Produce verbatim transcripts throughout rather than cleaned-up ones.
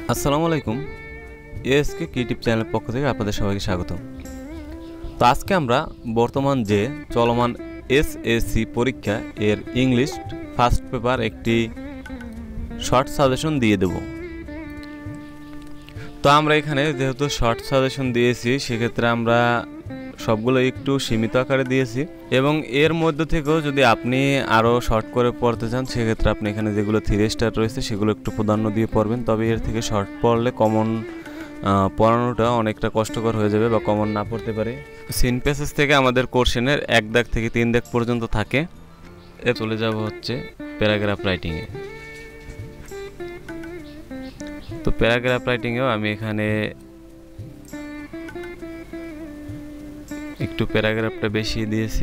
আসসালামু আলাইকুম। ASK creative চ্যানেলের পক্ষ থেকে আপনাদের সবাইকে স্বাগত। তো আজকে আমরা বর্তমান যে চলমান এসএসসি পরীক্ষা এর ইংলিশ ফার্স্ট পেপার একটি শর্ট সাজেশন দিয়ে দেব। তো আমরা এখানে যেহেতু শর্ট সাজেশন দিয়েছি, সেক্ষেত্রে আমরা সবগুলো একটু সীমিত আকারে দিয়েছি এবং এর মধ্যে থেকেও যদি আপনি আরও শর্ট করে পড়তে চান, সেক্ষেত্রে আপনি এখানে যেগুলো থ্রি স্টার রয়েছে সেগুলো একটু প্রাধান্য দিয়ে পড়বেন। তবে এর থেকে শর্ট পড়লে কমন পড়ানোটা অনেকটা কষ্টকর হয়ে যাবে বা কমন না পড়তে পারে। সিন প্যাসেজ থেকে আমাদের কোশ্চেনের এক দাগ থেকে তিন দাগ পর্যন্ত থাকে। এ চলে যাব হচ্ছে প্যারাগ্রাফ রাইটিংয়ে। তো প্যারাগ্রাফ রাইটিংয়েও আমি এখানে একটু প্যারাগ্রাফটা বেশি দিয়েছি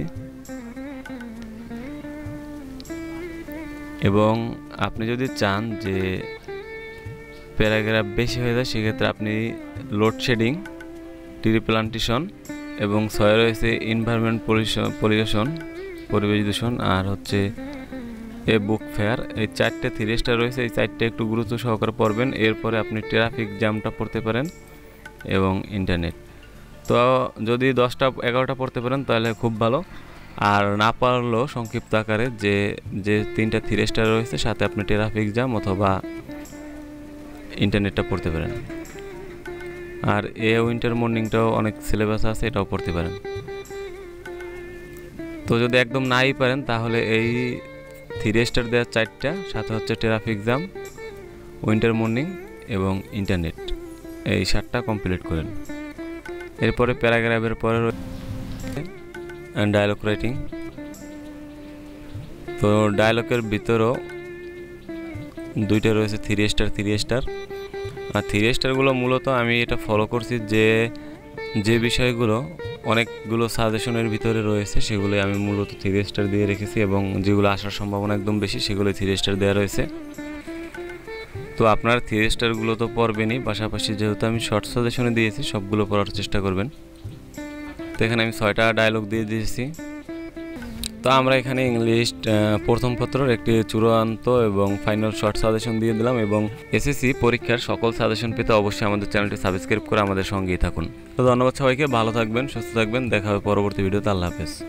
এবং আপনি যদি চান যে প্যারাগ্রাফ বেশি হয়ে যায়, সেক্ষেত্রে আপনি লোডশেডিং, ট্রি প্লান্টেশন এবং ছয় রয়েছে এনভায়রনমেন্ট পলিউশন, পরিবেশ দূষণ, আর হচ্ছে এ বুক ফেয়ার, এই চারটে থ্রি স্টার রয়েছে। এই চারটে একটু গুরুত্ব সহকারে পড়বেন। এরপরে আপনি ট্রাফিক জ্যামটা পড়তে পারেন এবং ইন্টারনেট। তো যদি দশটা এগারোটা পড়তে পারেন তাহলে খুব ভালো, আর না পারলেও সংক্ষিপ্ত আকারে যে যে তিনটা থ্রি স্টার রয়েছে সাথে আপনি ট্রাফিক জ্যাম অথবা ইন্টারনেটটা পড়তে পারেন। আর এ উইন্টার মর্নিংটাও অনেক সিলেবাস আছে, এটাও পড়তে পারেন। তো যদি একদম নাই পারেন তাহলে এই থ্রি স্টার দেওয়ার চারটা সাথে হচ্ছে ট্রাফিক জ্যাম, উইন্টার মর্নিং এবং ইন্টারনেট, এই সাতটা কমপ্লিট করেন। এরপরে প্যারাগ্রাফের পরে ডায়লগ রাইটিং। তো ডায়লগের ভিতরেও দুইটা রয়েছে থ্রি স্টার থ্রি স্টার আর থ্রি স্টারগুলো মূলত আমি এটা ফলো করছি যে যে বিষয়গুলো অনেকগুলো সাজেশনের ভিতরে রয়েছে সেগুলো আমি মূলত থ্রি স্টার দিয়ে রেখেছি এবং যেগুলো আসার সম্ভাবনা একদম বেশি সেগুলো থ্রি স্টার দেওয়া রয়েছে। তো আপনার থ্রি স্টারগুলো তো পড়বেনই, পাশাপাশি যেহেতু আমি শর্ট সাজেশনে দিয়েছি সবগুলো পড়ার চেষ্টা করবেন। তো এখানে আমি ছয়টা ডায়লগ দিয়ে দিয়েছি। তো আমরা এখানে ইংলিশ প্রথম পত্রের একটি চূড়ান্ত এবং ফাইনাল শর্ট সাজেশন দিয়ে দিলাম এবং এসএসসি পরীক্ষার সকল সাজেশন পেতে অবশ্যই আমাদের চ্যানেলটি সাবস্ক্রাইব করে আমাদের সঙ্গেই থাকুন। তো ধন্যবাদ সবাইকে, ভালো থাকবেন, সুস্থ থাকবেন, দেখা হবে পরবর্তী ভিডিওতে। আল্লাহ হাফেজ।